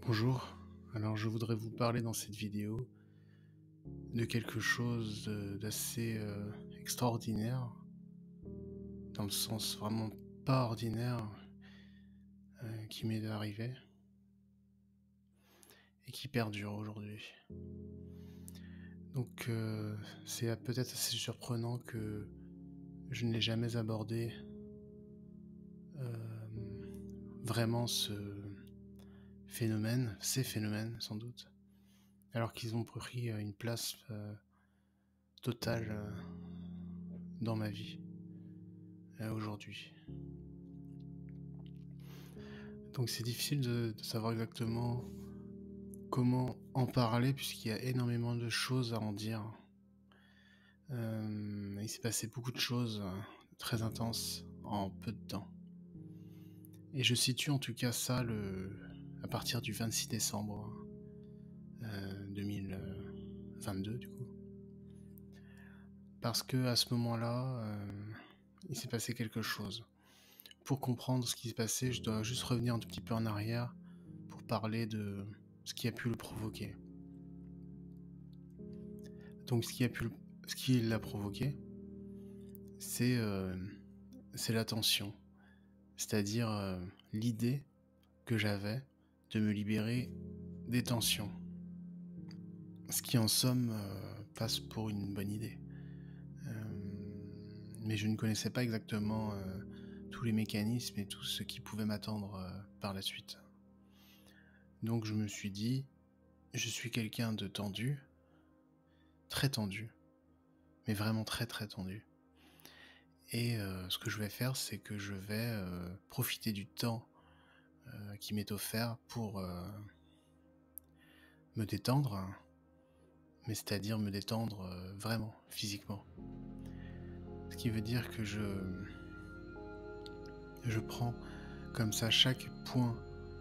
Bonjour, alors je voudrais vous parler dans cette vidéo de quelque chose d'assez extraordinaire, dans le sens vraiment pas ordinaire, qui m'est arrivé et qui perdure aujourd'hui. Donc c'est peut-être assez surprenant que je n'ai jamais abordé vraiment ces phénomènes sans doute, alors qu'ils ont pris une place totale dans ma vie aujourd'hui. Donc c'est difficile de savoir exactement comment en parler puisqu'il y a énormément de choses à en dire. Il s'est passé beaucoup de choses très intenses en peu de temps. Et je situe en tout cas ça à partir du 26 décembre 2022 du coup. Parce que à ce moment-là, il s'est passé quelque chose. Pour comprendre ce qui s'est passé, je dois juste revenir un tout petit peu en arrière pour parler de ce qui a pu le provoquer. Donc ce qui l'a provoqué, c'est la tension. C'est-à-dire l'idée que j'avais de me libérer des tensions. Ce qui en somme passe pour une bonne idée. Mais je ne connaissais pas exactement tous les mécanismes et tout ce qui pouvait m'attendre par la suite. Donc je me suis dit, je suis quelqu'un de tendu, très tendu, mais vraiment très très tendu. Et ce que je vais faire, c'est que je vais profiter du temps qui m'est offert pour me détendre, mais c'est-à-dire me détendre vraiment, physiquement. Ce qui veut dire que je prends comme ça chaque point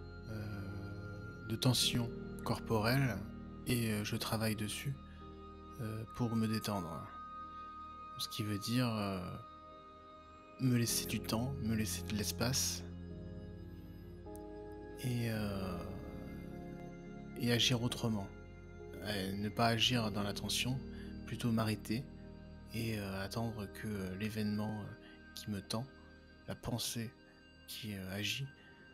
de tension corporelle et je travaille dessus pour me détendre. Ce qui veut dire me laisser du temps, me laisser de l'espace et agir autrement. Ne pas agir dans la tension, plutôt m'arrêter et attendre que l'événement qui me tend, la pensée qui agit,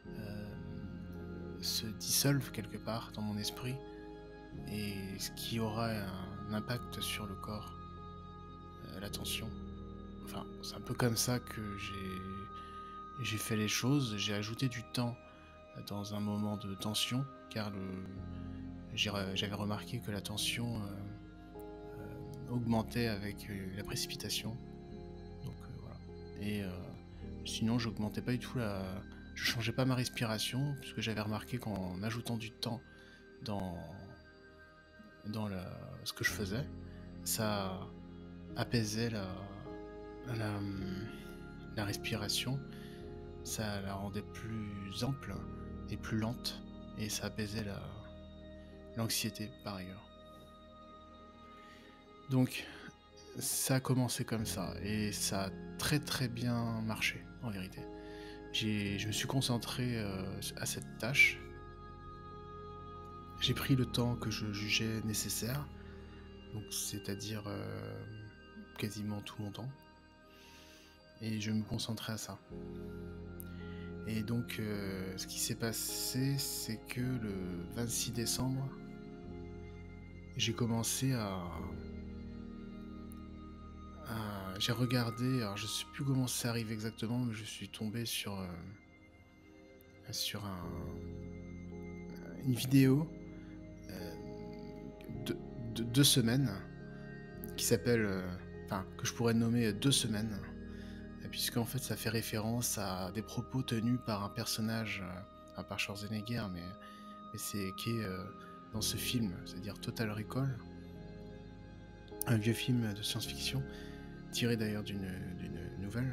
se dissolve quelque part dans mon esprit et ce qui aura un impact sur le corps, la tension. Enfin, c'est un peu comme ça que j'ai fait les choses. J'ai ajouté du temps dans un moment de tension, car j'avais remarqué que la tension augmentait avec la précipitation. Donc voilà. Et sinon, j'augmentais pas du tout je changeais pas ma respiration, puisque j'avais remarqué qu'en ajoutant du temps dans ce que je faisais, ça apaisait la respiration, ça la rendait plus ample et plus lente, et ça apaisait l'anxiété par ailleurs. Donc ça a commencé comme ça, et ça a très très bien marché en vérité. Je me suis concentré à cette tâche. J'ai pris le temps que je jugeais nécessaire, donc c'est-à-dire quasiment tout mon temps, et je me concentrais à ça. Et donc ce qui s'est passé, c'est que le 26 décembre, j'ai commencé j'ai regardé, alors je sais plus comment c'est arrivé exactement, mais je suis tombé sur une vidéo de 2 semaines qui s'appelle, que je pourrais nommer 2 semaines, puisqu'en fait ça fait référence à des propos tenus par un personnage, par Schwarzenegger, mais c'est qui est dans ce film, c'est-à-dire Total Recall, un vieux film de science-fiction tiré d'ailleurs d'une nouvelle,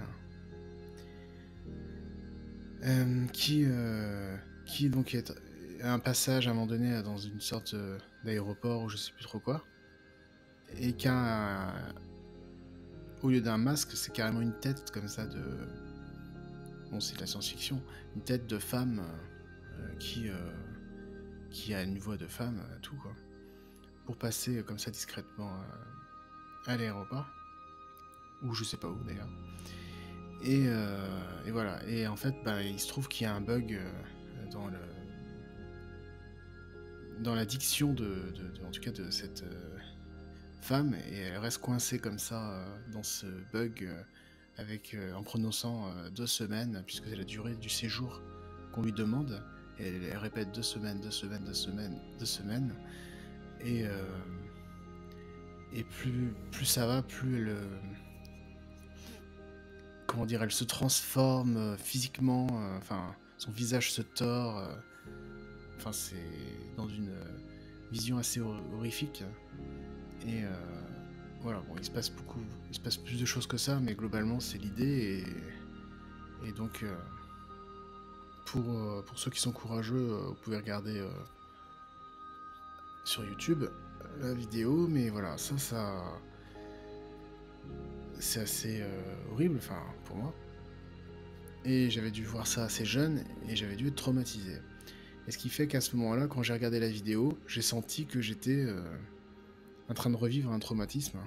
qui donc est un passage à un moment donné dans une sorte d'aéroport ou je sais plus trop quoi, et au lieu d'un masque, c'est carrément une tête comme ça bon, c'est de la science-fiction, une tête de femme qui qui a une voix de femme, tout quoi, pour passer comme ça discrètement à l'aéroport, ou je sais pas où d'ailleurs. Et voilà, et en fait, bah, il se trouve qu'il y a un bug dans le dans la diction en tout cas de cette femme, et elle reste coincée comme ça dans ce bug en prononçant 2 semaines, puisque c'est la durée du séjour qu'on lui demande. Et elle répète 2 semaines, 2 semaines, 2 semaines, 2 semaines. Et, euh, et plus ça va, plus elle, comment dire, elle se transforme physiquement, enfin, son visage se tord. Enfin, c'est dans une vision assez horrifique. Et voilà, bon, il se passe plus de choses que ça, mais globalement, c'est l'idée. Et donc, pour ceux qui sont courageux, vous pouvez regarder sur YouTube la vidéo, mais voilà, ça c'est assez horrible, enfin, pour moi. Et j'avais dû voir ça assez jeune, et j'avais dû être traumatisé. Et ce qui fait qu'à ce moment-là, quand j'ai regardé la vidéo, j'ai senti que j'étais en train de revivre un traumatisme.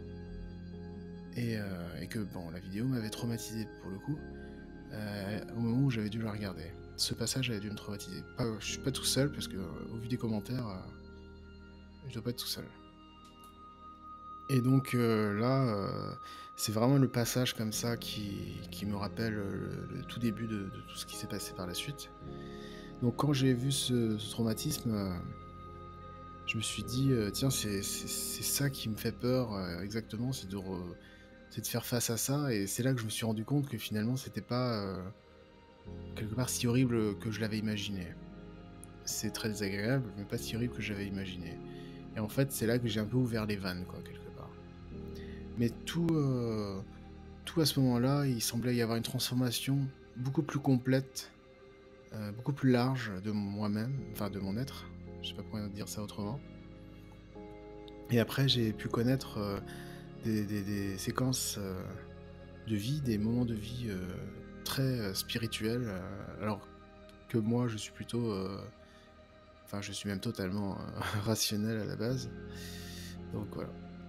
Et que, bon, la vidéo m'avait traumatisé pour le coup, au moment où j'avais dû la regarder. Ce passage avait dû me traumatiser. Je suis pas tout seul, parce que au vu des commentaires, je dois pas être tout seul. Et donc là, c'est vraiment le passage comme ça qui me rappelle le tout début de tout ce qui s'est passé par la suite. Donc quand j'ai vu ce traumatisme, je me suis dit, tiens, c'est ça qui me fait peur exactement, c'est de faire face à ça. Et c'est là que je me suis rendu compte que finalement, c'était pas quelque part si horrible que je l'avais imaginé. C'est très désagréable, mais pas si horrible que j'avais imaginé. Et en fait, c'est là que j'ai un peu ouvert les vannes, quoi, quelque part. Mais tout à ce moment-là, il semblait y avoir une transformation beaucoup plus complète, beaucoup plus large de moi-même, enfin de mon être. Je sais pas comment dire ça autrement. Et après, j'ai pu connaître des séquences de vie, des moments de vie très spirituels, alors que moi, je suis plutôt... Enfin, je suis même totalement rationnel à la base. Donc voilà.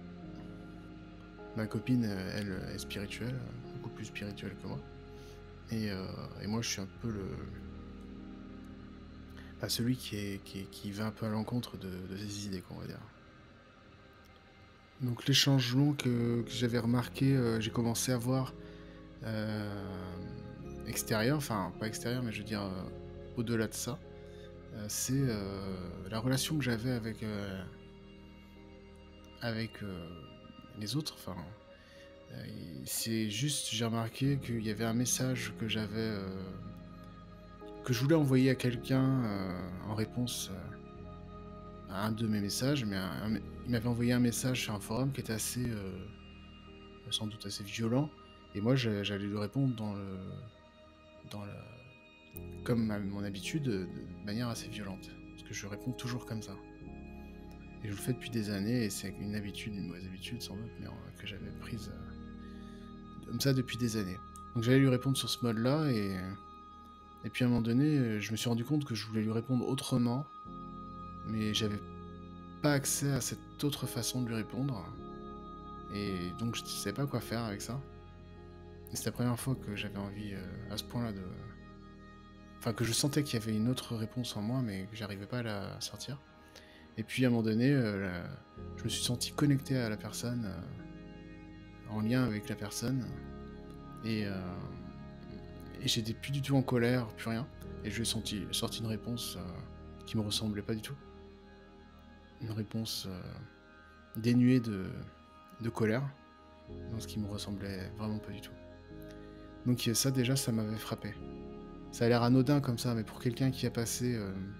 Ma copine, elle, est spirituelle, beaucoup plus spirituelle que moi. Et moi, je suis un peu celui qui va un peu à l'encontre de ses idées, quoi, on va dire. Donc les changements que j'avais remarqués, j'ai commencé à voir extérieur, enfin pas extérieur, mais je veux dire au-delà de ça. C'est la relation que j'avais avec les autres. Enfin, c'est juste, j'ai remarqué qu'il y avait un message que je voulais envoyer à quelqu'un en réponse à un de mes messages, mais il m'avait envoyé un message sur un forum qui était assez, sans doute assez violent, et moi j'allais lui répondre comme à mon habitude, de manière assez violente, parce que je réponds toujours comme ça. Et je le fais depuis des années, et c'est une habitude, une mauvaise habitude sans doute, mais que j'avais prise comme ça depuis des années. Donc j'allais lui répondre sur ce mode-là, et puis à un moment donné, je me suis rendu compte que je voulais lui répondre autrement, mais j'avais pas accès à cette autre façon de lui répondre, et donc je savais pas quoi faire avec ça. Et c'est la première fois que j'avais envie à ce point-là de... Enfin, que je sentais qu'il y avait une autre réponse en moi, mais que j'arrivais pas à la sortir. Et puis à un moment donné, je me suis senti connecté à la personne, en lien avec la personne, et j'étais plus du tout en colère, plus rien. Et je lui ai sorti une réponse qui me ressemblait pas du tout. Une réponse dénuée de colère, dans ce qui me ressemblait vraiment pas du tout. Donc ça déjà, ça m'avait frappé. Ça a l'air anodin comme ça, mais pour quelqu'un qui a passé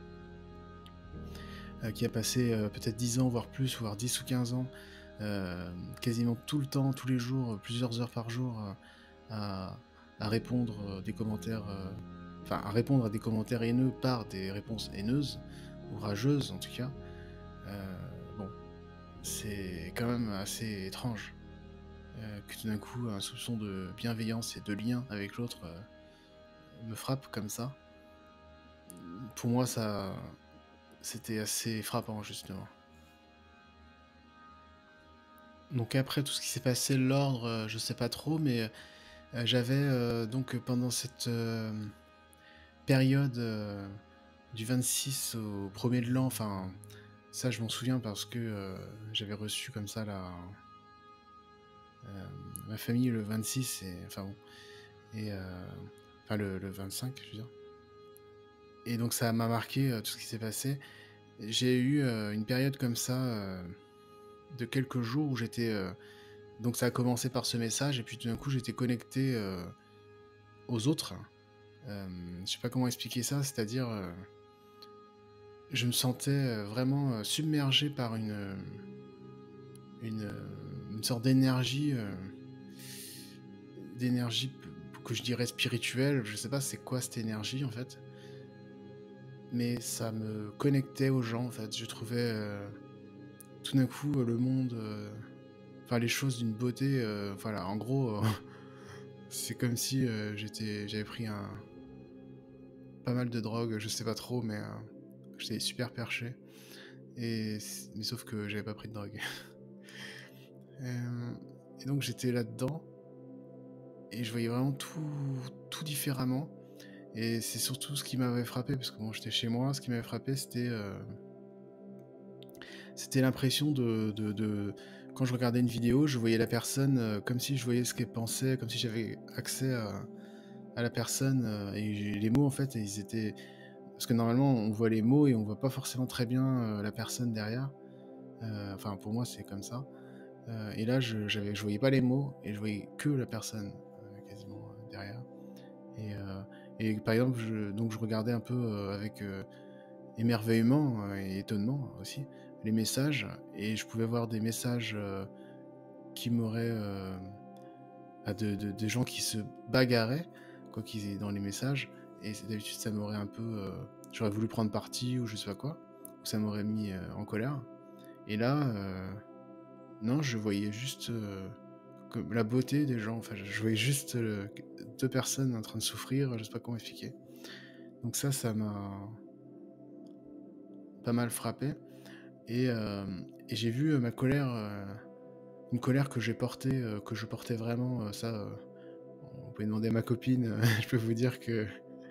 peut-être 10 ans, voire plus, voire 10 ou 15 ans, quasiment tout le temps, tous les jours, plusieurs heures par jour, à répondre des commentaires, à répondre à des commentaires haineux par des réponses haineuses, ou rageuses en tout cas, bon, c'est quand même assez étrange que tout d'un coup un soupçon de bienveillance et de lien avec l'autre me frappe comme ça. Pour moi, ça C'était assez frappant, justement. Donc après tout ce qui s'est passé, l'ordre, je sais pas trop, mais j'avais, donc pendant cette, période, du 26 au 1er de l'an, enfin, ça je m'en souviens parce que, j'avais reçu comme ça ma famille le 26 et enfin bon et enfin le 25, je veux dire, et donc ça m'a marqué, tout ce qui s'est passé. J'ai eu, une période comme ça, de quelques jours où j'étais, donc ça a commencé par ce message et puis tout d'un coup j'étais connecté, aux autres. Je sais pas comment expliquer ça, c'est-à-dire, je me sentais, vraiment, submergé par une sorte d'énergie p que je dirais spirituelle. Je sais pas c'est quoi cette énergie, en fait, mais ça me connectait aux gens, en fait. Je trouvais, tout d'un coup, le monde, enfin les choses d'une beauté, voilà, en gros, c'est comme si, j'avais pris pas mal de drogue, je sais pas trop, mais j'étais super perché mais sauf que j'avais pas pris de drogue. Hem et donc j'étais là-dedans et je voyais vraiment tout différemment, et c'est surtout ce qui m'avait frappé parce que bon, j'étais chez moi, ce qui m'avait frappé, c'était l'impression de quand je regardais une vidéo, je voyais la personne, comme si je voyais ce qu'elle pensait, comme si j'avais accès à la personne, et les mots en fait, ils étaient parce que normalement on voit les mots et on voit pas forcément très bien, la personne derrière. Enfin pour moi c'est comme ça. Et là je voyais pas les mots et je voyais que la personne, quasiment, derrière, et par exemple je regardais un peu, avec, émerveillement, et étonnement aussi, les messages, et je pouvais voir des messages, qui m'auraient, des gens qui se bagarraient, quoi qu'ils aient dans les messages, et d'habitude ça m'aurait un peu, j'aurais voulu prendre parti ou je sais pas quoi, ou ça m'aurait mis, en colère, et là, non, je voyais juste, comme la beauté des gens, enfin je voyais juste, 2 personnes en train de souffrir, je sais pas comment expliquer. Donc ça m'a pas mal frappé, et j'ai vu, ma colère, une colère que je portais vraiment, ça, vous pouvez demander à ma copine, je peux vous dire que,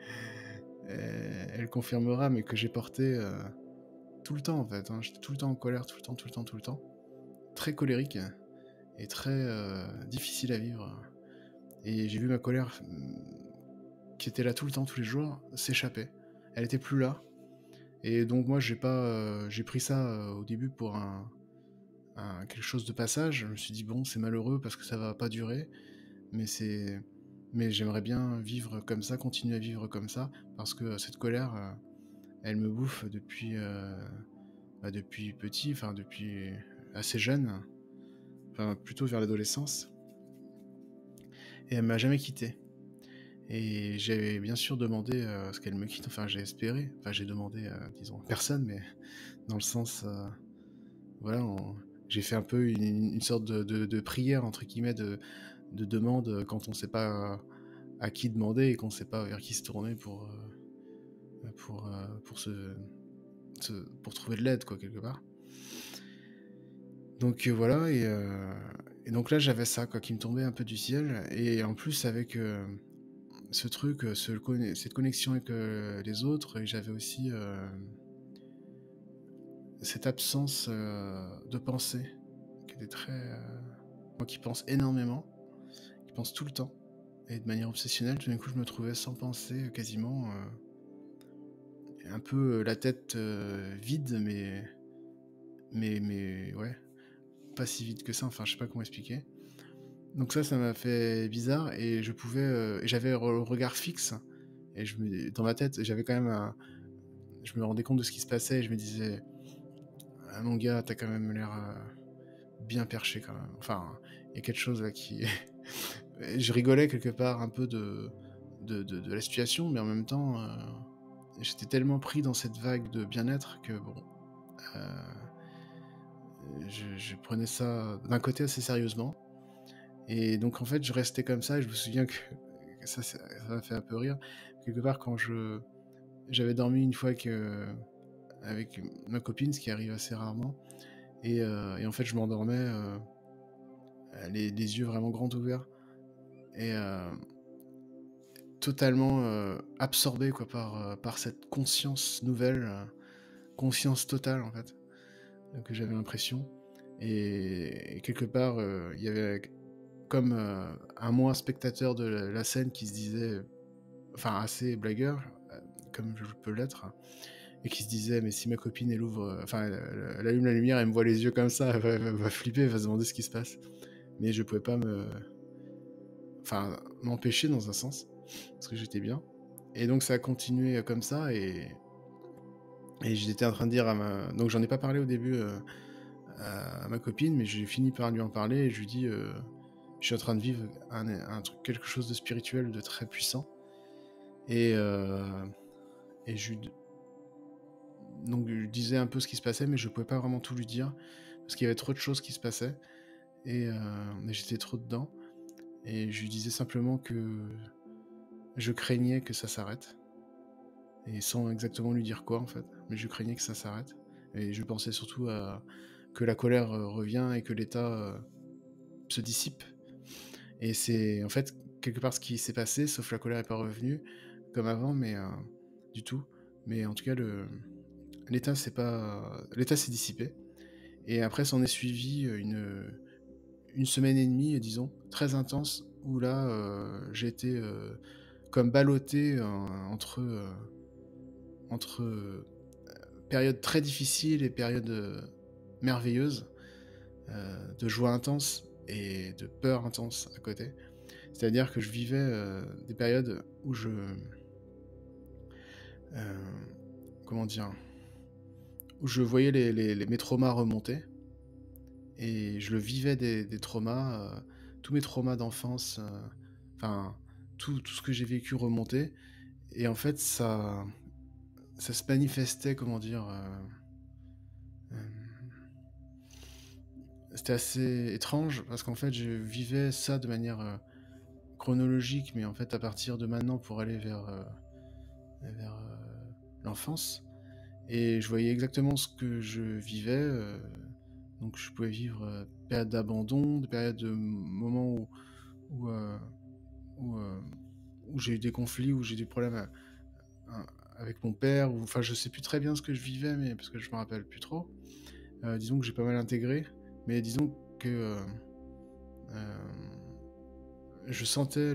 elle confirmera, mais que j'ai porté, tout le temps en fait, hein. J'étais tout le temps en colère, tout le temps, tout le temps, tout le temps. Très colérique et très, difficile à vivre, et j'ai vu ma colère, qui était là tout le temps, tous les jours, s'échapper. Elle était plus là, et donc moi j'ai pas, j'ai pris ça, au début pour quelque chose de passage. Je me suis dit: «Bon, c'est malheureux parce que ça va pas durer, mais j'aimerais bien vivre comme ça, continuer à vivre comme ça, parce que cette colère, elle me bouffe depuis, depuis petit, enfin depuis assez jeune, enfin plutôt vers l'adolescence, et elle m'a jamais quitté, et j'ai bien sûr demandé, à ce qu'elle me quitte, enfin j'ai espéré, enfin j'ai demandé, disons à personne, mais dans le sens, voilà, j'ai fait un peu une sorte de «prière» entre guillemets, de demande, quand on sait pas à qui demander et qu'on sait pas vers qui se tourner pour pour trouver de l'aide quoi, quelque part. Donc voilà, et donc là j'avais ça quoi qui me tombait un peu du ciel, et en plus avec, ce truc, cette connexion avec, les autres, et j'avais aussi, cette absence, de pensée qui était très, moi qui pense énormément, qui pense tout le temps et de manière obsessionnelle, tout d'un coup je me trouvais sans penser, quasiment, un peu, la tête, vide, mais ouais, pas si vide que ça, enfin je sais pas comment expliquer. Donc ça m'a fait bizarre, et et j'avais le regard fixe, et dans ma tête, j'avais quand même je me rendais compte de ce qui se passait et je me disais: «Ah mon gars, tu quand même l'air, bien perché quand même». Enfin, il y a quelque chose là qui et je rigolais quelque part un peu de la situation, mais en même temps, j'étais tellement pris dans cette vague de bien-être que bon, heu, je prenais ça d'un côté assez sérieusement, et donc en fait, je restais comme ça, et je me souviens que ça m'a fait un peu rire. Quelque part, quand j'avais dormi une fois avec ma copine, ce qui arrive assez rarement. Et en fait, je m'endormais les yeux vraiment grands ouverts et totalement absorbé quoi, par cette conscience nouvelle, conscience totale en fait, que j'avais l'impression. Et quelque part, il y avait comme un moi spectateur de la scène qui se disait, enfin assez blagueur, comme je peux l'être, et qui se disait mais si ma copine elle ouvre, enfin elle allume la lumière, elle me voit les yeux comme ça, elle va flipper, elle va se demander ce qui se passe. Mais je pouvais pas m'empêcher dans un sens, parce que j'étais bien. Et donc ça a continué comme ça, et j'étais en train de dire donc j'en ai pas parlé au début à ma copine, mais j'ai fini par lui en parler, et je lui dis je suis en train de vivre un truc, quelque chose de spirituel, de très puissant. Et, euh, et donc je lui disais un peu ce qui se passait, mais je pouvais pas vraiment tout lui dire, parce qu'il y avait trop de choses qui se passaient, et j'étais trop dedans. Et je lui disais simplement que je craignais que ça s'arrête, et sans exactement lui dire quoi en fait, mais je craignais que ça s'arrête. Et je pensais surtout que la colère revient et que l'état se dissipe. Et c'est en fait quelque part ce qui s'est passé, sauf que la colère n'est pas revenue comme avant, mais du tout. Mais en tout cas, l'état s'est dissipé. Et après, s'en est suivi une semaine et demie, disons, très intense, où là, j'ai été comme ballotté entre périodes très difficiles et périodes merveilleuses, de joie intense et de peur intense à côté. C'est-à-dire que je vivais des périodes où euh, comment dire, où je voyais mes traumas remonter, et je le vivais des traumas, tous mes traumas d'enfance, enfin tout ce que j'ai vécu remonter, et en fait ça se manifestait, comment dire, euh, c'était assez étrange, parce qu'en fait je vivais ça de manière chronologique, mais en fait à partir de maintenant pour aller vers l'enfance. Et je voyais exactement ce que je vivais. Donc je pouvais vivre période d'abandon, des périodes de moments où, euh, où, euh, où j'ai eu des conflits, où j'ai eu des problèmes avec mon père, ou enfin je sais plus très bien ce que je vivais, mais parce que je me rappelle plus trop. Disons que j'ai pas mal intégré, mais disons que euh, je sentais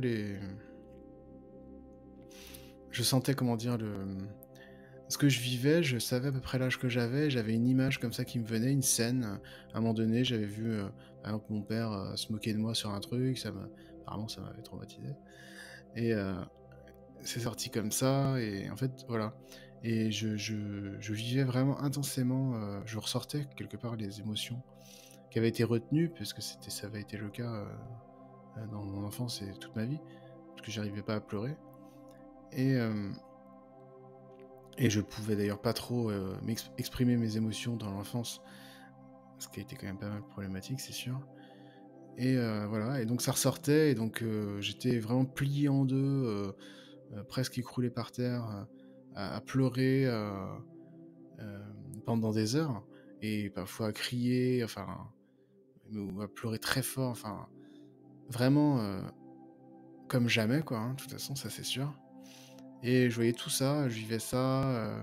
je sentais, comment dire, ce que je vivais, je savais à peu près l'âge que j'avais une image comme ça qui me venait, une scène. À un moment donné, j'avais vu par exemple mon père se moquer de moi sur un truc, apparemment ça m'avait traumatisé. Et c'est sorti comme ça, et en fait, voilà. Et je vivais vraiment intensément, je ressortais quelque part les émotions qui avaient été retenues, parce que ça avait été le cas dans mon enfance et toute ma vie, parce que j'arrivais pas à pleurer. Et, euh, et je pouvais d'ailleurs pas trop exprimer mes émotions dans l'enfance, ce qui a été quand même pas mal problématique, c'est sûr. Et voilà, et donc ça ressortait, et donc j'étais vraiment plié en deux, presque écroulé par terre, à pleurer euh, pendant des heures, et parfois à crier, enfin, ou à pleurer très fort, enfin, vraiment comme jamais, quoi, hein, de toute façon, ça c'est sûr. Et je voyais tout ça, je vivais ça,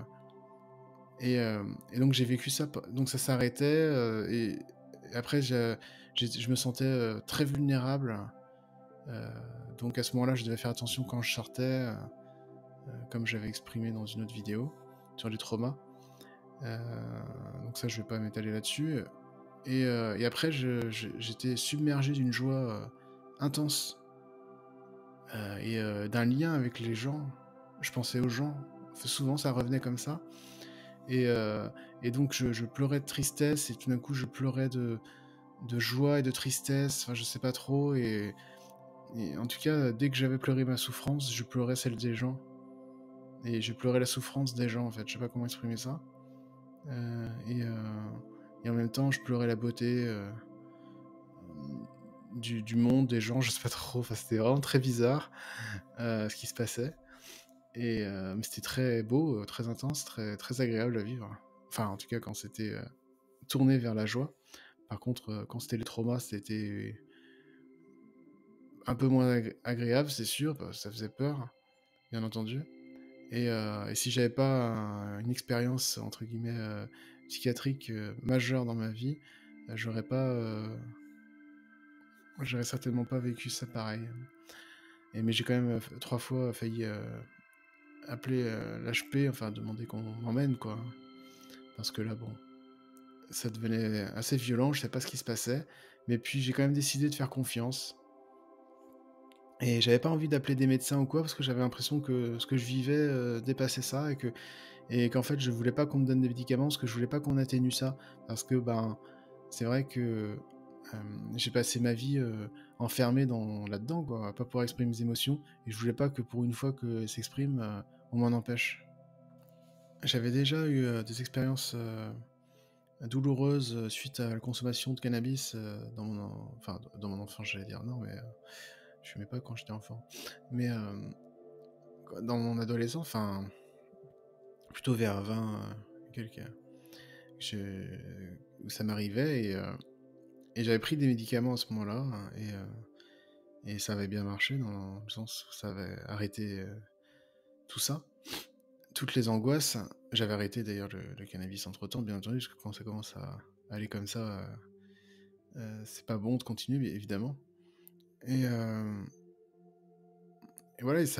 et donc j'ai vécu ça, donc ça s'arrêtait, et après je me sentais très vulnérable, euh, donc à ce moment-là je devais faire attention quand je sortais, comme j'avais exprimé dans une autre vidéo sur les traumas. Euh, donc ça je vais pas m'étaler là-dessus. Et après j'étais submergé d'une joie intense, et d'un lien avec les gens. Je pensais aux gens, souvent ça revenait comme ça. Et, euh, et donc je pleurais de tristesse, et tout d'un coup je pleurais de joie et de tristesse, enfin je sais pas trop, et en tout cas dès que j'avais pleuré ma souffrance, je pleurais celle des gens, et je pleurais la souffrance des gens en fait, je sais pas comment exprimer ça. Et en même temps je pleurais la beauté du monde, des gens, je sais pas trop, enfin c'était vraiment très bizarre ce qui se passait. Mais c'était très beau, très intense, très, très agréable à vivre. enfin, en tout cas, quand c'était tourné vers la joie. Par contre, quand c'était le trauma, c'était un peu moins agréable, c'est sûr, parce que ça faisait peur, bien entendu. Et si j'avais pas une expérience, entre guillemets, psychiatrique majeure dans ma vie, j'aurais certainement pas vécu ça pareil. Mais j'ai quand même 3 fois failli appeler l'HP, enfin demander qu'on m'emmène, quoi. Parce que là, bon, ça devenait assez violent, je sais pas ce qui se passait. Mais puis j'ai quand même décidé de faire confiance. Et j'avais pas envie d'appeler des médecins ou quoi, parce que j'avais l'impression que ce que je vivais dépassait ça, et qu'en fait je voulais pas qu'on me donne des médicaments, parce que je voulais pas qu'on atténue ça. Parce que ben c'est vrai que j'ai passé ma vie enfermé là-dedans, quoi, à pas pouvoir exprimer mes émotions, et je voulais pas que pour une fois qu'elles s'expriment, on m'en empêche. J'avais déjà eu des expériences douloureuses suite à la consommation de cannabis enfin, dans mon enfance, j'allais dire, non, mais je fumais pas quand j'étais enfant. Mais dans mon adolescence, enfin, plutôt vers 20 quelques, où ça m'arrivait, et j'avais pris des médicaments à ce moment-là, hein, et ça avait bien marché dans le sens où ça avait arrêté tout ça, toutes les angoisses. J'avais arrêté d'ailleurs le cannabis entre-temps, bien entendu, parce que quand ça commence à aller comme ça, c'est pas bon de continuer, mais évidemment. Et, euh, et voilà, et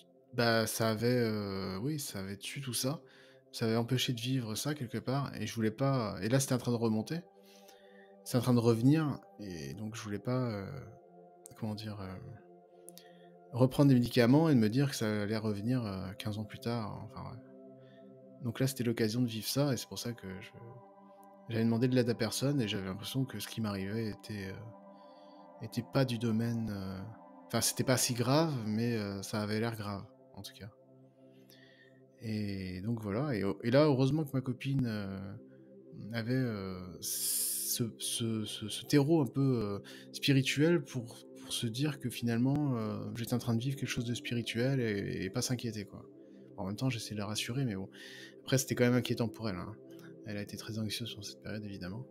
oui, ça avait tué tout ça. Ça avait empêché de vivre ça quelque part, et je voulais pas. Et là, c'était en train de remonter, c'est en train de revenir, et donc je voulais pas, comment dire, reprendre des médicaments et de me dire que ça allait revenir 15 ans plus tard. Enfin, ouais. Donc là, c'était l'occasion de vivre ça, et c'est pour ça que j'avais demandé de l'aide à personne, et j'avais l'impression que ce qui m'arrivait était pas du domaine. Enfin, c'était pas si grave, mais ça avait l'air grave, en tout cas. Et donc voilà. Et là, heureusement que ma copine avait ce terreau un peu spirituel pour se dire que finalement j'étais en train de vivre quelque chose de spirituel, et pas s'inquiéter, quoi. En même temps, j'essayais de la rassurer, mais bon. Après, c'était quand même inquiétant pour elle, hein. Elle a été très anxieuse sur cette période, évidemment.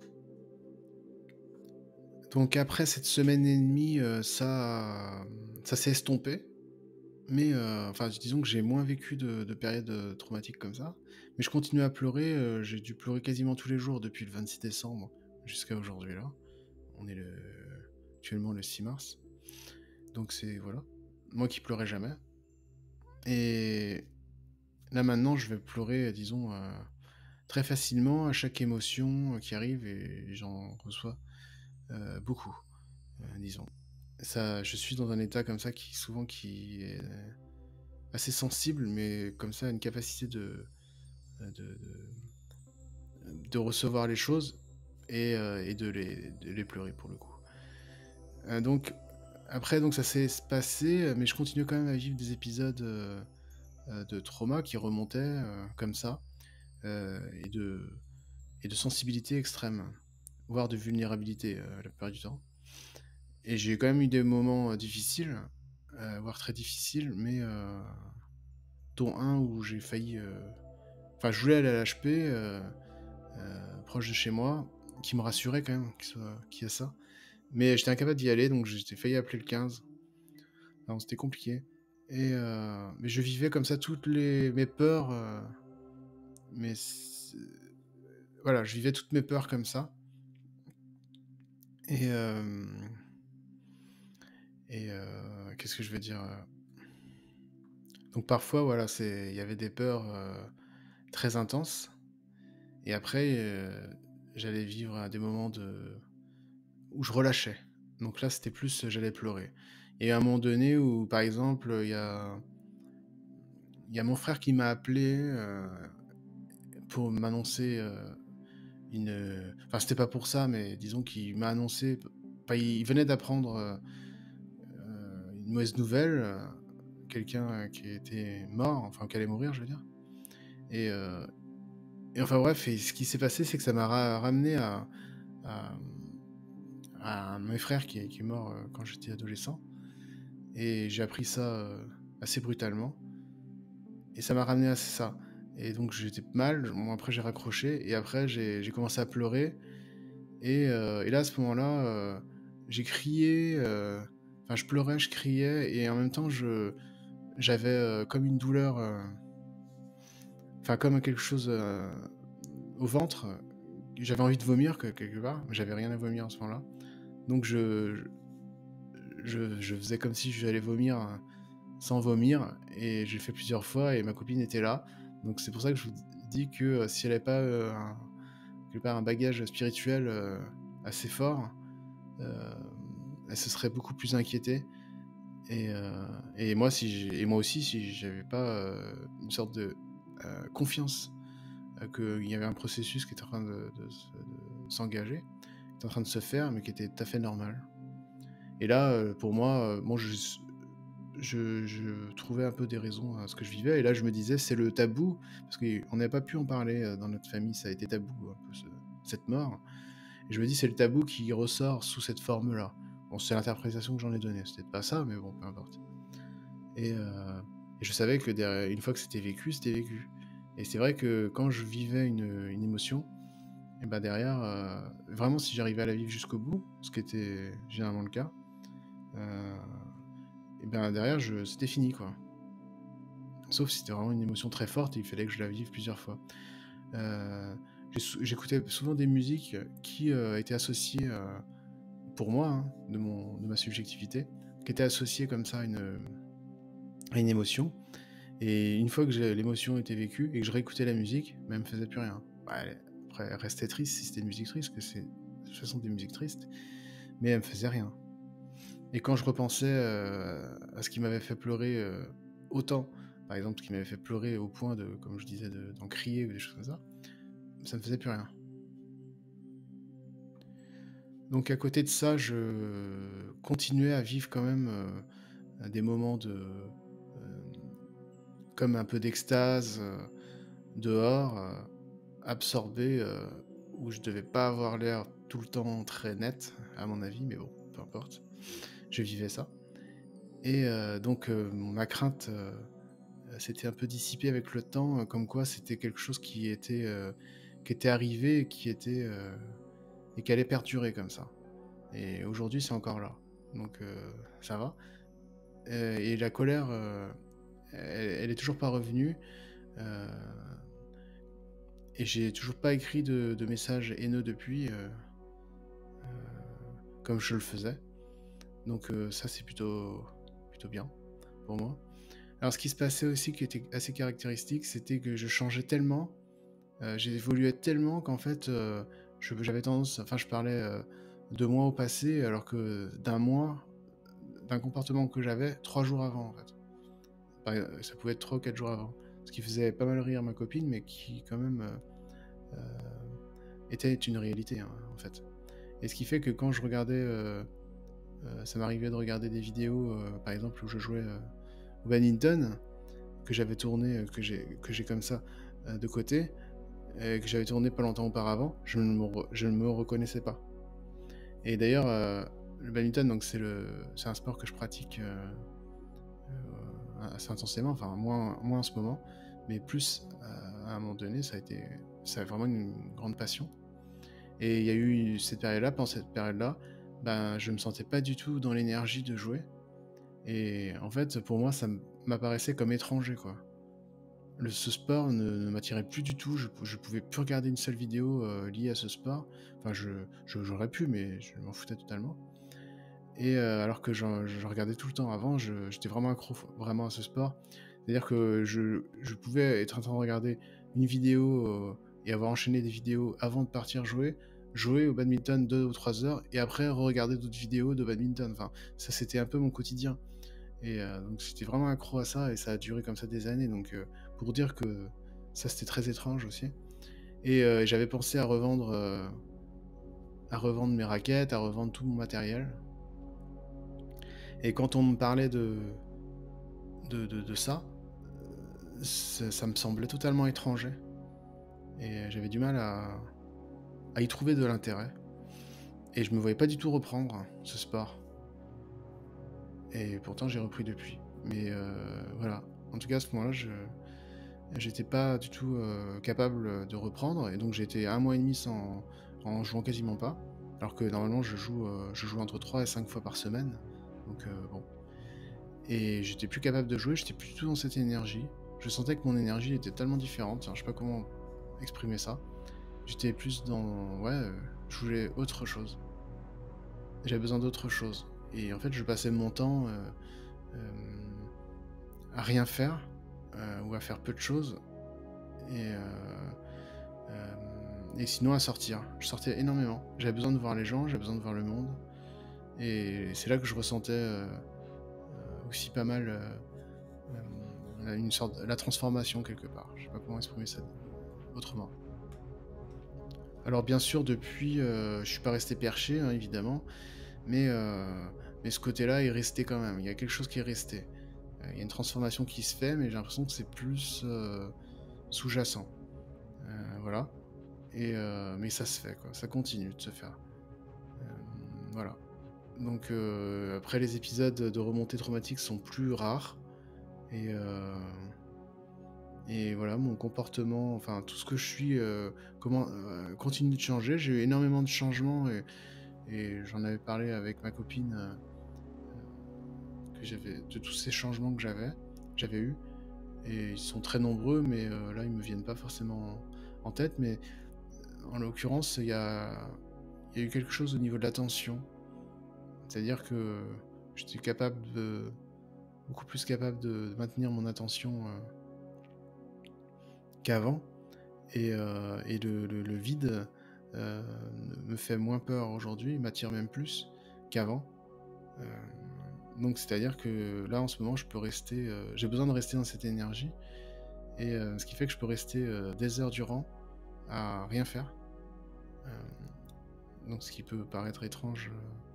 Donc après cette semaine et demie, ça s'est estompé. Mais enfin, disons que j'ai moins vécu de périodes traumatiques comme ça. Mais je continue à pleurer. J'ai dû pleurer quasiment tous les jours depuis le 26 décembre jusqu'à aujourd'hui, là. On est actuellement le 6 mars. Donc c'est, voilà. Moi qui pleurais jamais. Et là maintenant, je vais pleurer, disons, très facilement à chaque émotion qui arrive, et j'en reçois beaucoup, disons. Ça, je suis dans un état comme ça qui est assez sensible, mais comme ça, une capacité de, de, de recevoir les choses, et de les pleurer pour le coup. Donc après, donc ça s'est passé, mais je continue quand même à vivre des épisodes de trauma qui remontaient comme ça, et de sensibilité extrême, voire de vulnérabilité la plupart du temps. Et j'ai quand même eu des moments difficiles, voire très difficiles, mais dont un où j'ai failli. Enfin, je voulais aller à l'HP, proche de chez moi, qui me rassurait quand même qu'il y a ça. Mais j'étais incapable d'y aller, donc j'ai failli appeler le 15. Alors, c'était compliqué. Mais je vivais comme ça toutes mes peurs. Mais voilà, je vivais toutes mes peurs comme ça. Et, qu'est-ce que je veux dire Donc parfois, voilà, il y avait des peurs très intenses. Et après, j'allais vivre des moments où je relâchais. Donc là, c'était plus, j'allais pleurer. Et à un moment donné où, par exemple, il y a mon frère qui m'a appelé pour m'annoncer Enfin, c'était pas pour ça, mais disons qu'il m'a annoncé. Enfin, il venait d'apprendre une mauvaise nouvelle, quelqu'un qui était mort, enfin qui allait mourir, je veux dire. Et, euh, et enfin bref, et ce qui s'est passé, c'est que ça m'a ramené à, à un de mes frères qui est mort quand j'étais adolescent. Et j'ai appris ça assez brutalement. Et ça m'a ramené à ça. et donc j'étais mal. Bon, après j'ai raccroché et après j'ai commencé à pleurer et là, à ce moment-là, j'ai crié, enfin je pleurais, je criais et en même temps j'avais, comme une douleur, enfin comme quelque chose, au ventre, j'avais envie de vomir quelque part, mais j'avais rien à vomir à ce moment-là. Donc je faisais comme si j'allais vomir, sans vomir et j'ai fait plusieurs fois et ma copine était là. Donc c'est pour ça que je vous dis que, si elle avait pas, quelque part un bagage spirituel, assez fort, heu, elle se serait beaucoup plus inquiétée et heu et moi aussi si j'avais pas, une sorte de, confiance, qu'il y avait un processus qui était en train de s'engager, qui était en train de se faire, mais qui était tout à fait normal. Et là, pour moi, bon je trouvais un peu des raisons à ce que je vivais et là je me disais: «C'est le tabou», parce qu'on n'avait pas pu en parler, dans notre famille, ça a été tabou un peu cette mort et je me dis: «C'est le tabou qui ressort sous cette forme-là». Bon, c'est l'interprétation que j'en ai donnée, c'est peut-être pas ça, mais bon, peu importe et heu et je savais que derriè une fois que c'était vécu et c'est vrai que quand je vivais une émotion et ben derrière, vraiment si j'arrivais à la vivre jusqu'au bout, ce qui était généralement le cas, heu et ben derrière c'était fini, quoi. Sauf si c'était vraiment une émotion très forte et il fallait que je la vive plusieurs fois. Heu, j'écoutais souvent des musiques qui, étaient associées, pour moi, hein, de ma subjectivité, qui étaient associées comme ça à une émotion et une fois que l'émotion était vécue et que je réécoutais la musique, bah, elle me faisait plus rien. Bah, après elle restait triste si c'était une musique triste, parce que c'est de toute façon des musiques tristes, mais elle me faisait rien et quand je repensais, à ce qui m'avait fait pleurer, autant, par exemple, ce qui m'avait fait pleurer au point de, comme je disais, d'en crier ou des choses comme ça me faisait plus rien. Donc à côté de ça, je continuais à vivre quand même, des moments comme un peu d'extase, dehors, absorbé, où je devais pas avoir l'air tout le temps très net, à mon avis, mais bon, peu importe. Je vivais ça et donc ma crainte, s'était un peu dissipée avec le temps, comme quoi c'était quelque chose qui était arrivé et et qui allait perdurer comme ça et aujourd'hui, c'est encore là, donc ça va, et la colère, elle est toujours pas revenue, heu et j'ai toujours pas écrit de messages haineux depuis, comme je le faisais, donc ça, c'est plutôt bien pour moi. Alors ce qui se passait aussi qui était assez caractéristique, c'était que je changeais tellement, j'évoluais tellement qu'en fait, j'avais tendance, enfin je parlais, de moi au passé alors que d'un comportement que j'avais 3 jours avant, en fait. Ça pouvait être 3 ou 4 jours avant. Ce qui faisait pas mal rire ma copine, mais qui quand même, heu, était une réalité, hein, en fait. Et ce qui fait que quand je regardais, ça m'arrivait de regarder des vidéos, par exemple où je jouais, au badminton, que j'avais tourné, que j'ai comme ça, de côté, et que j'avais tourné pas longtemps auparavant, je ne me reconnaissais pas. Et d'ailleurs, le badminton, donc c'est un sport que je pratique, assez intensément, enfin moins en ce moment, mais plus, à un moment donné, ça a vraiment une grande passion. Et il y a eu cette période-là, pendant cette période-là, ben, je me sentais pas du tout dans l'énergie de jouer et en fait, pour moi, m'apparaissait comme étranger, quoi. Ce sport ne m'attirait plus du tout, je pouvais plus regarder une seule vidéo, liée à ce sport. Enfin, j'aurais pu, mais je m'en foutais totalement et alors que je regardais tout le temps avant, j'étais vraiment accro vraiment à ce sport. C'est-à-dire que je pouvais être en train de regarder une vidéo, et avoir enchaîné des vidéos avant de partir jouer au badminton 2 ou 3 heures et après regarder d'autres vidéos de badminton. Enfin, ça, c'était un peu mon quotidien et donc j'étais vraiment accro à ça et ça a duré comme ça des années donc pour dire que ça, c'était très étrange aussi et j'avais pensé à revendre mes raquettes, à revendre tout mon matériel et quand on me parlait de ça, ça me semblait totalement étranger et j'avais du mal à y trouver de l'intérêt et je me voyais pas du tout reprendre ce sport et pourtant j'ai repris depuis. Mais voilà. En tout cas, à ce moment-là, J'étais pas du tout, capable, de reprendre et donc j'ai été 1 mois et demi sans en jouant quasiment pas. Alors que normalement je joue entre 3 et 5 fois par semaine, donc bon et j'étais plus capable de jouer, j'étais plus du tout dans cette énergie. Je sentais que mon énergie était tellement différente, enfin, je sais pas comment exprimer ça. J'étais plus dans ouais, je voulais autre chose. J'avais besoin d'autre chose et en fait, je passais mon temps, hem, à rien faire, ou à faire peu de choses et sinon à sortir. Je sortais énormément. J'avais besoin de voir les gens, j'avais besoin de voir le monde et c'est là que je ressentais, aussi pas mal, une sorte la transformation quelque part. Je sais pas comment exprimer ça autrement. Alors bien sûr depuis, je suis pas resté perché, hein, évidemment, mais ce côté-là est resté quand même. Il y a quelque chose qui est resté. Il y a une transformation qui se fait, mais j'ai l'impression que c'est plus, sous-jacent. Voilà et mais ça se fait quoi, ça continue de se faire. Voilà. Donc après les épisodes de remontées traumatiques sont plus rares et voilà mon comportement, enfin tout ce que je suis, continue de changer. J'ai eu énormément de changements et j'en avais parlé avec ma copine, que j'avais de tous ces changements que j'avais eus et ils sont très nombreux mais là ils me viennent pas forcément en tête mais en l'occurrence il y a eu quelque chose au niveau de l'attention. C'est-à-dire que j'étais capable de beaucoup plus capable de maintenir mon attention, qu'avant et le vide, heu, me fait moins peur aujourd'hui, m'attire même plus qu'avant. Donc c'est-à-dire que là, en ce moment, je peux rester, j'ai besoin de rester dans cette énergie et ce qui fait que je peux rester, des heures durant à rien faire. Donc ce qui peut paraître étrange,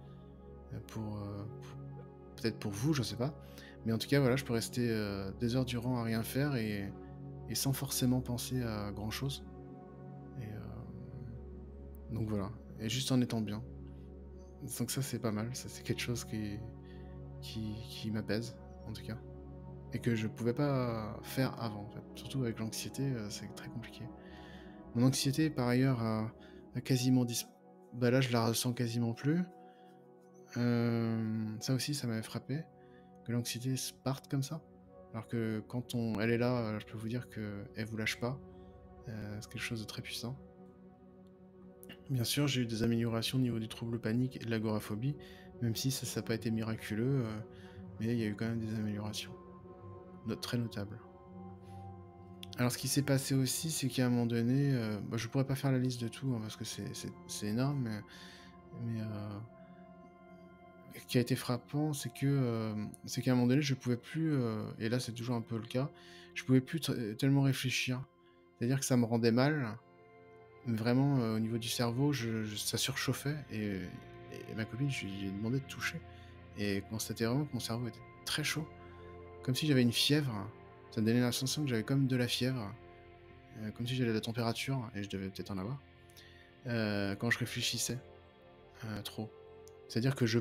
pour peut-être pour vous, je sais pas. Mais en tout cas, voilà, je peux rester, des heures durant à rien faire et sans forcément penser à grand chose et donc voilà et juste en étant bien. Donc ça, c'est pas mal, ça, c'est quelque chose qui m'apaise, en tout cas et que je pouvais pas faire avant, en fait. Surtout avec l'anxiété, c'est très compliqué. Mon anxiété, par ailleurs, a quasiment bah, là, je la ressens quasiment plus. Ça aussi, ça m'avait frappé, que l'anxiété se parte comme ça. Alors que quand elle est là, je peux vous dire qu'elle vous lâche pas. C'est quelque chose de très puissant. Bien sûr, j'ai eu des améliorations au niveau du trouble panique et de l'agoraphobie, même si ça n'a pas été miraculeux, mais il y a eu quand même des améliorations, très notables. Alors ce qui s'est passé aussi, c'est qu'à un moment donné, bah, je pourrais pas faire la liste de tout, hein, parce que c'est énorme, mais ce qui a été frappant, c'est qu'à un moment donné, je pouvais plus, et là c'est toujours un peu le cas, je pouvais plus tellement réfléchir. C'est-à-dire que ça me rendait mal, mais vraiment, au niveau du cerveau, ça surchauffait et ma copine, je lui ai demandé de toucher et elle constatait vraiment que mon cerveau était très chaud, comme si j'avais une fièvre. Ça me donnait la sensation que j'avais comme de la fièvre, comme si j'avais de la température et je devais peut-être en avoir, quand je réfléchissais, trop. C'est-à-dire que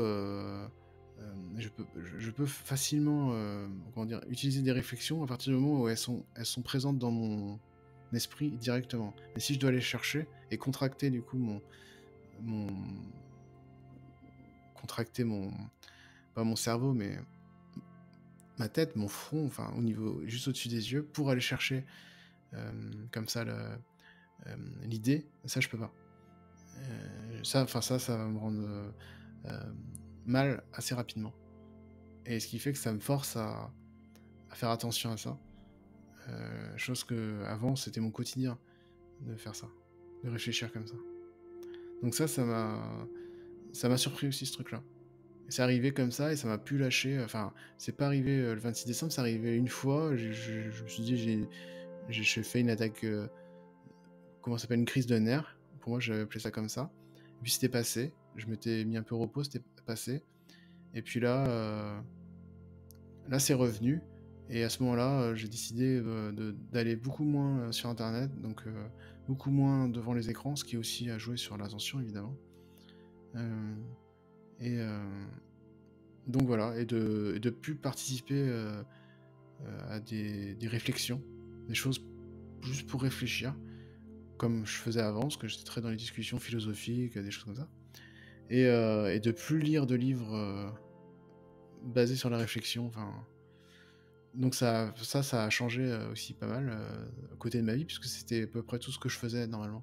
je peux facilement, comment dire? Utiliser des réflexions à partir du moment où elles sont présentes dans mon esprit directement. Mais si je dois aller chercher et contracter du coup mon contracter mon pas mon cerveau, mais ma tête, mon front, enfin au niveau juste au-dessus des yeux pour aller chercher, comme ça l'idée, ça je peux pas. Ça va me rendre, mal assez rapidement et ce qui fait que ça me force à faire attention à ça, chose qu'avant c'était mon quotidien de faire ça, de réfléchir comme ça. Donc ça m'a surpris aussi ce truc-là. Et c'est arrivé comme ça et ça m'a plus lâché, enfin, c'est pas arrivé, le 26 décembre, c'est arrivé une fois, je me suis dit: j'ai fait une attaque, comment ça s'appelle? Une crise de nerfs. Pour moi, j'avais appelé ça comme ça. Et puis c'était passé. Je m'étais mis un peu au repos, c'était passé. Et puis là, c'est revenu. Et à ce moment-là, j'ai décidé d'aller beaucoup moins sur Internet, donc beaucoup moins devant les écrans, ce qui aussi a joué sur l'attention, évidemment. Euh, et donc voilà, et de plus participer à des réflexions. des choses juste pour réfléchir, comme je faisais avant, parce que j'étais très dans les discussions philosophiques, des choses comme ça. Et de plus lire de livres basés sur la réflexion. Enfin, donc ça a changé aussi pas mal à côté de ma vie, puisque c'était à peu près tout ce que je faisais normalement.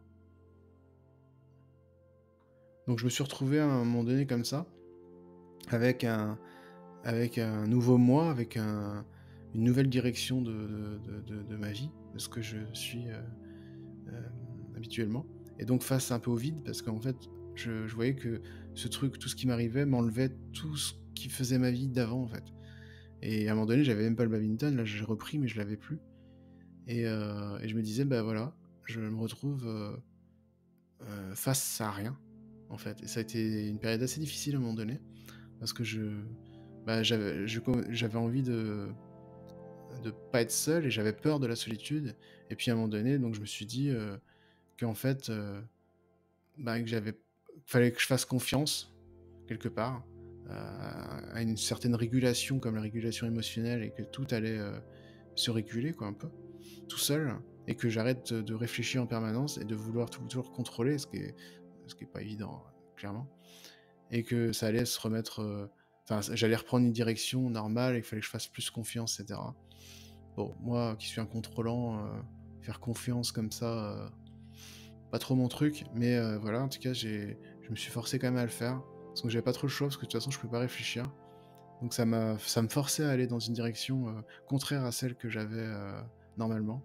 Donc je me suis retrouvé à un moment donné comme ça, avec un nouveau moi, avec une nouvelle direction de ma vie, de ce que je suis habituellement. Et donc face un peu au vide, parce qu'en fait, je voyais que ce truc, tout ce qui m'arrivait, m'enlevait tout ce qui faisait ma vie d'avant, en fait. Et à un moment donné, j'avais même pas le badminton, là j'ai repris, mais je l'avais plus. Et je me disais, bah voilà, je me retrouve face à rien, en fait. Et ça a été une période assez difficile à un moment donné, parce que j'avais envie de pas être seul et j'avais peur de la solitude. Et puis à un moment donné, donc je me suis dit qu'en fait, que fallait que je fasse confiance quelque part à une certaine régulation, comme la régulation émotionnelle, et que tout allait se réguler, quoi, un peu, tout seul, et que j'arrête de réfléchir en permanence et de vouloir toujours contrôler, ce qui est pas évident, clairement, et que ça allait se remettre. J'allais reprendre une direction normale et qu'il fallait que je fasse plus confiance, etc. Bon, moi qui suis un contrôlant, faire confiance comme ça, pas trop mon truc, mais voilà, en tout cas, je me suis forcé quand même à le faire, parce que j'avais pas trop le choix, parce que de toute façon, je pouvais pas réfléchir. Donc ça me forçait à aller dans une direction contraire à celle que j'avais normalement,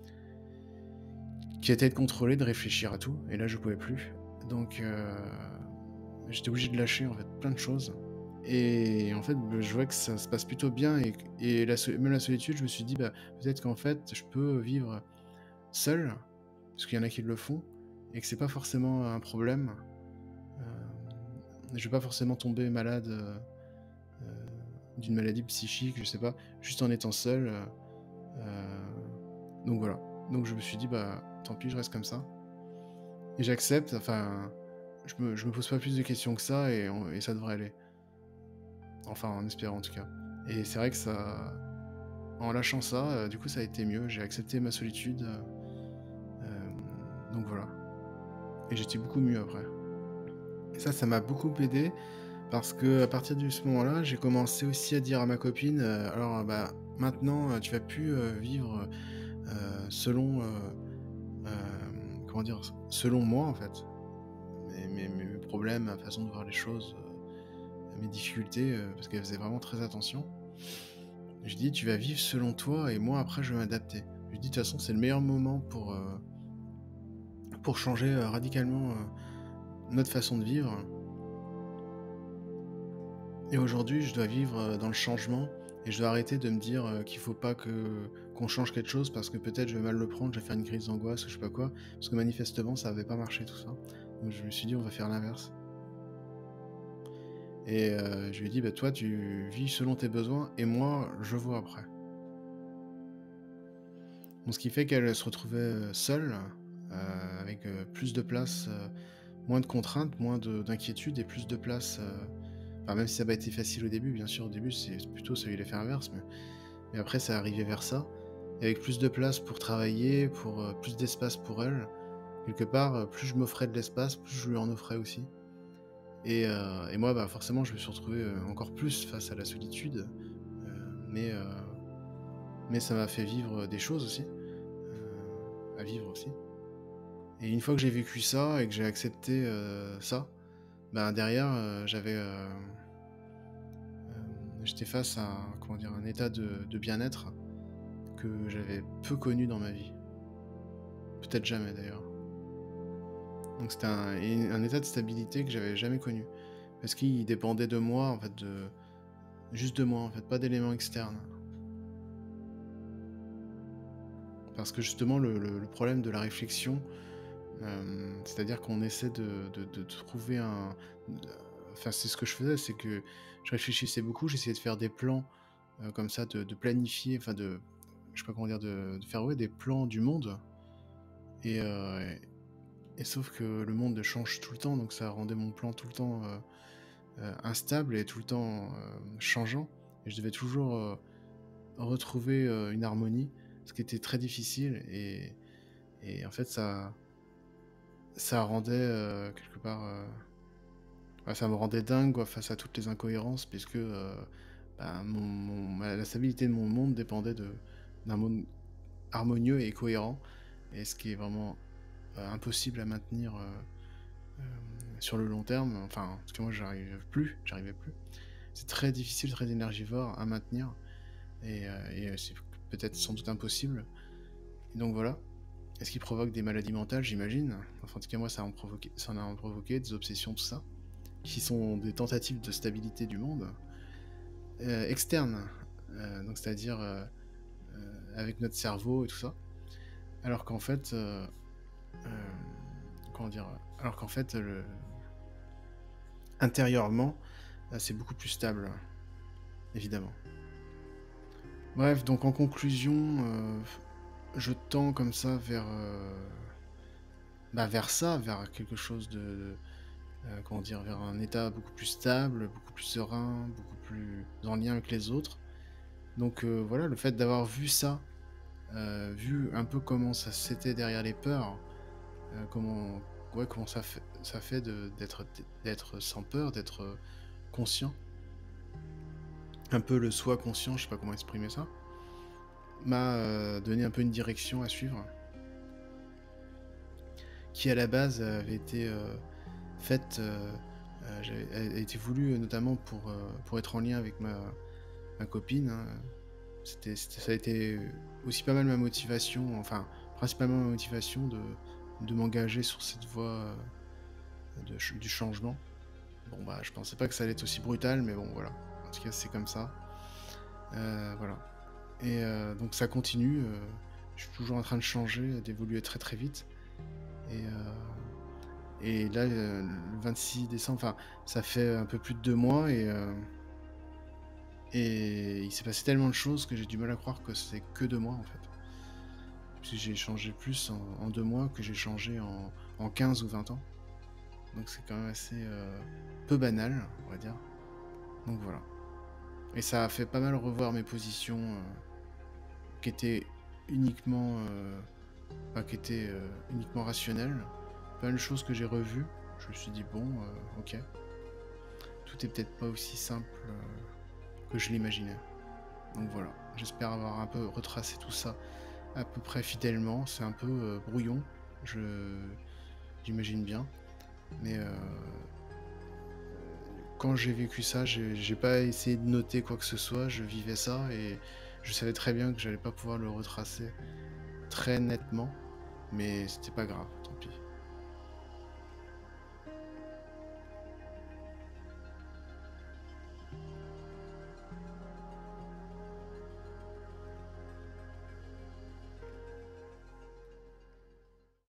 qui était de contrôler, de réfléchir à tout, et là, je pouvais plus. Donc j'étais obligé de lâcher, en fait, plein de choses. Et en fait, je vois que ça se passe plutôt bien, et même la solitude, je me suis dit, bah, peut-être qu'en fait, je peux vivre seul, parce qu'il y en a qui le font, et que c'est pas forcément un problème. Je vais pas forcément tomber malade d'une maladie psychique, je sais pas, juste en étant seul. Donc voilà. Donc je me suis dit, bah, tant pis, je reste comme ça. Et j'accepte, enfin, je me pose pas plus de questions que ça, et ça devrait aller. Enfin, en espérant en tout cas. Et c'est vrai que ça, en lâchant ça, du coup, ça a été mieux. J'ai accepté ma solitude. Donc voilà. Et j'étais beaucoup mieux après. Et ça m'a beaucoup aidé, parce que à partir de ce moment-là, j'ai commencé aussi à dire à ma copine, alors bah maintenant, tu vas plus vivre selon, comment dire, selon moi en fait, mes problèmes, ma façon de voir les choses, mes difficultés, parce qu'elle faisait vraiment très attention. Je dis, tu vas vivre selon toi, et moi après je vais m'adapter. Je dis, de toute façon, c'est le meilleur moment pour changer radicalement notre façon de vivre. Et aujourd'hui, je dois vivre dans le changement, et je dois arrêter de me dire qu'il faut pas qu'on change quelque chose, parce que peut-être je vais mal le prendre, je vais faire une crise d'angoisse ou je sais pas quoi, parce que manifestement ça avait pas marché tout ça. Donc je me suis dit, on va faire l'inverse. Et je lui ai dit, bah toi tu vis selon tes besoins, et moi je vois après. Donc ce qui fait qu'elle se retrouvait seule, avec plus de place, moins de contraintes, moins d'inquiétudes, et plus de place. Enfin, même si ça n'a pas été facile au début, bien sûr, au début, c'est plutôt ça a eu l'effet inverse, mais après, ça arrivait vers ça. Et avec plus de place pour travailler, pour plus d'espace pour elle, quelque part, plus je m'offrais de l'espace, plus je lui en offrais aussi. Et moi, bah, forcément, je me suis retrouvé encore plus face à la solitude, mais, mais ça m'a fait vivre des choses aussi, à vivre aussi. Et une fois que j'ai vécu ça et que j'ai accepté ça, ben derrière, j'étais face à comment dire, un état de bien-être que j'avais peu connu dans ma vie. Peut-être jamais d'ailleurs. Donc c'était un état de stabilité que j'avais jamais connu. Parce qu'il dépendait de moi, en fait, juste de moi, en fait, pas d'éléments externes. Parce que justement, le problème de la réflexion, c'est-à-dire qu'on essaie de trouver enfin, c'est ce que je faisais, c'est que je réfléchissais beaucoup, j'essayais de faire des plans comme ça, de planifier, enfin je sais pas comment dire, de faire, ouais, des plans du monde. Et sauf que le monde change tout le temps, donc ça rendait mon plan tout le temps instable et tout le temps changeant. Et je devais toujours retrouver une harmonie ce qui était très difficile et en fait ça rendait, quelque part, bah, ça me rendait dingue quoi face à toutes les incohérences puisque, bah, la stabilité de mon monde dépendait d'un monde harmonieux et cohérent et ce qui est vraiment, impossible à maintenir, sur le long terme. Enfin, parce que moi j'arrivais plus. C'est très difficile, très énergivore à maintenir et c'est peut-être sans doute impossible et donc voilà. Et ce qui provoque des maladies mentales, j'imagine. Enfin, en tout cas, moi, ça en a provoqué, des obsessions, tout ça, qui sont des tentatives de stabilité du monde, externes, donc c'est-à-dire avec notre cerveau et tout ça. Alors qu'en fait, comment dire, alors qu'en fait, intérieurement, c'est beaucoup plus stable, évidemment. Bref, donc en conclusion, je tends comme ça vers ça, vers quelque chose comment dire, vers un état beaucoup plus stable, beaucoup plus serein, beaucoup plus en lien avec les autres. Donc voilà, le fait d'avoir vu ça, vu un peu comment ça c'était derrière les peurs, comment ouais, comment ça fait d'être sans peur, d'être, conscient, un peu le soi conscient, je sais pas comment exprimer ça, m'a, donné un peu une direction à suivre, qui à la base avait été, faite, a été voulue, notamment pour être en lien avec ma copine, hein. Ça a été aussi pas mal ma motivation, enfin, principalement ma motivation de m'engager sur cette voie, du changement. Bon, bah, je pensais pas que ça allait être aussi brutal, mais bon, voilà. En tout cas, c'est comme ça. Voilà et donc ça continue, je suis toujours en train de changer, d'évoluer très, très vite et là, le 26 décembre, enfin, ça fait un peu plus de 2 mois et il s'est passé tellement de choses que j'ai du mal à croire que c'est que 2 mois, en fait. Parce que j'ai changé plus en 2 mois que j'ai changé en 15 ou 20 ans. Donc c'est quand même assez, peu banal, on va dire. Donc voilà. Et ça a fait pas mal revoir mes positions, qui étaient uniquement, qui étaient, uniquement rationnelles. Pas mal de choses que j'ai revues. Je me suis dit: «Bon, OK, tout est peut-être pas aussi simple, que je l'imaginais». Donc voilà, j'espère avoir un peu retracé tout ça à peu près fidèlement. C'est un peu, brouillon, je j'imagine bien, mais quand j'ai vécu ça, j'ai pas essayé de noter quoi que ce soit, je vivais ça et je savais très bien que j'allais pas pouvoir le retracer très nettement, mais c'était pas grave, tant pis.